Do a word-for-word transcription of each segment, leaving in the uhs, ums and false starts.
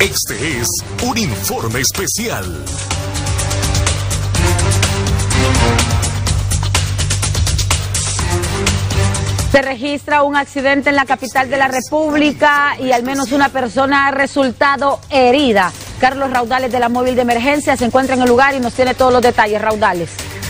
Este es un informe especial. Se registra un accidente en la capital de la República y al menos una persona ha resultado herida. Carlos Raudales de la móvil de emergencia se encuentra en el lugar y nos tiene todos los detalles. Raudales.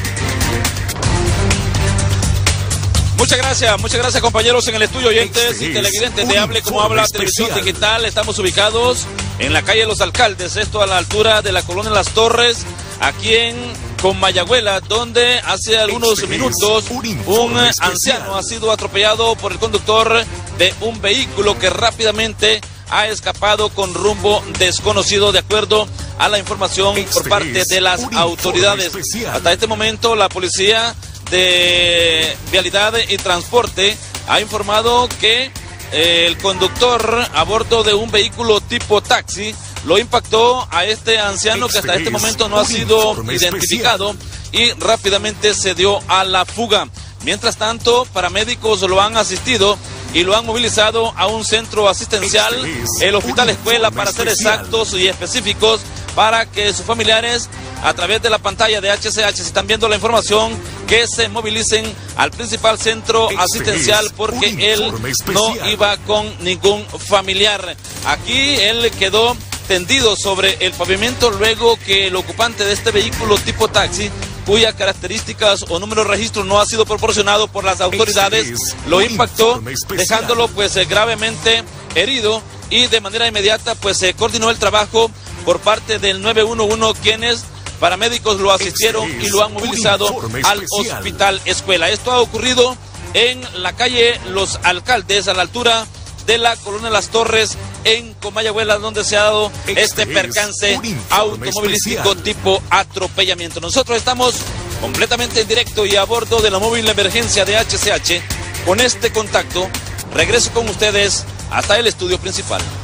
Muchas gracias, muchas gracias compañeros en el estudio, oyentes y televidentes de Hable Como Habla Televisión Digital. Estamos ubicados en la calle Los Alcaldes, esto a la altura de la colonia Las Torres, aquí en Comayagüela, donde hace algunos minutos un anciano ha sido atropellado por el conductor de un vehículo que rápidamente ha escapado con rumbo desconocido, de acuerdo a la información por parte de las autoridades. Hasta este momento la policía de Vialidad y Transporte ha informado que eh, el conductor a bordo de un vehículo tipo taxi lo impactó a este anciano, que hasta este momento no ha sido identificado, y rápidamente se dio a la fuga. Mientras tanto, paramédicos lo han asistido y lo han movilizado a un centro asistencial, el Hospital Escuela para ser exactos y específicos, para que sus familiares, a través de la pantalla de H C H, si están viendo la información, que se movilicen al principal centro asistencial, porque él no iba con ningún familiar. Aquí él quedó tendido sobre el pavimento luego que el ocupante de este vehículo tipo taxi, cuyas características o número de registro no ha sido proporcionado por las autoridades, lo impactó, dejándolo pues gravemente herido, y de manera inmediata pues se coordinó el trabajo por parte del nueve uno uno, quienes paramédicos lo asistieron y lo han movilizado al Hospital Escuela. Esto ha ocurrido en la calle Los Alcaldes, a la altura de la colonia Las Torres, en Comayagüela, donde se ha dado este percance automovilístico tipo atropellamiento. Nosotros estamos completamente en directo y a bordo de la móvil de emergencia de H C H. Con este contacto regreso con ustedes hasta el estudio principal.